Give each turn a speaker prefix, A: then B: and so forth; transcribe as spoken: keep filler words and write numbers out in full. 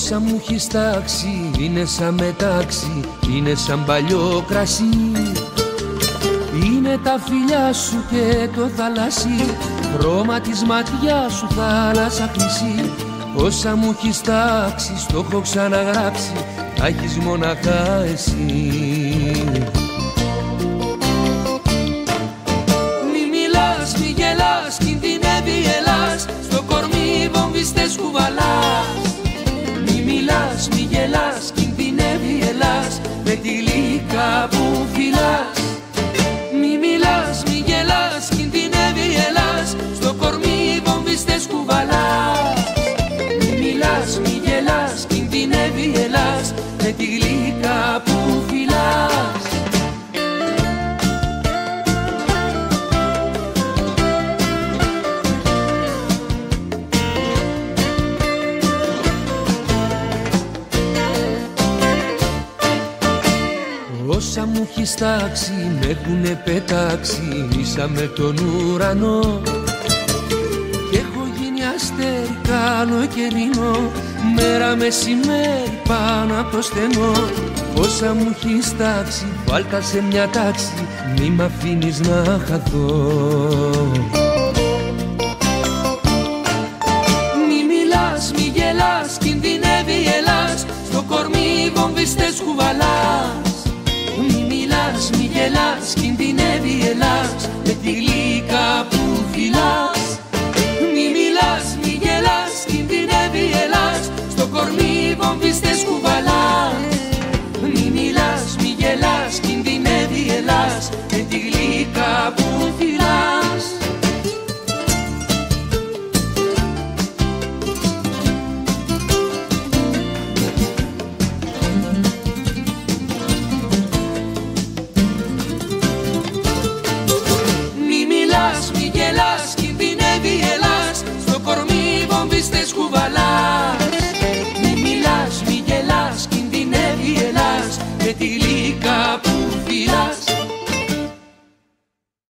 A: Όσα μου έχεις τάξει είναι σαν μετάξι, είναι σαν παλιό κρασί. Είναι τα φιλιά σου και το θαλασσί, χρώμα της ματιάς σου θάλασσα χρυσή. Όσα μου έχεις τάξει στο έχω ξαναγράψει, τα έχεις μοναχά εσύ. Μη μιλάς, μη γελάς, κινδυνεύει η Ελλάς, στο κορμί βομβιστές κουβαλάς. Μη μιλάς, μη γελάς, κινδυνεύει η Ελλάς, με τη γλύκα που φυλάς. Μη μιλάς, μη γελάς, κινδυνεύει η Ελλάς, στο κορμί βομβιστές κουβαλάς. Μη μιλάς, μη γελάς, κινδυνεύει η Ελλάς, με τη γλύκα που φυλάς. Όσα μου έχεις τάξει με έχουνε πετάξει ίσα με τον ουρανό, κι έχω γίνει αστέρι κάνω καιρινό, μέρα μεσημέρι πάνω από το στενό. Όσα μου έχεις τάξει βάλτα σε μια τάξη, μη μ' αφήνεις να χαθώ. Μη μιλάς, μη γελάς, κινδυνεύει η Ελλάς, στο κορμί βομβιστές κουβαλάς. Μη μιλάς, μη γελάς, κινδυνεύει η Ελλάς, με τη γλύκα που φυλάς.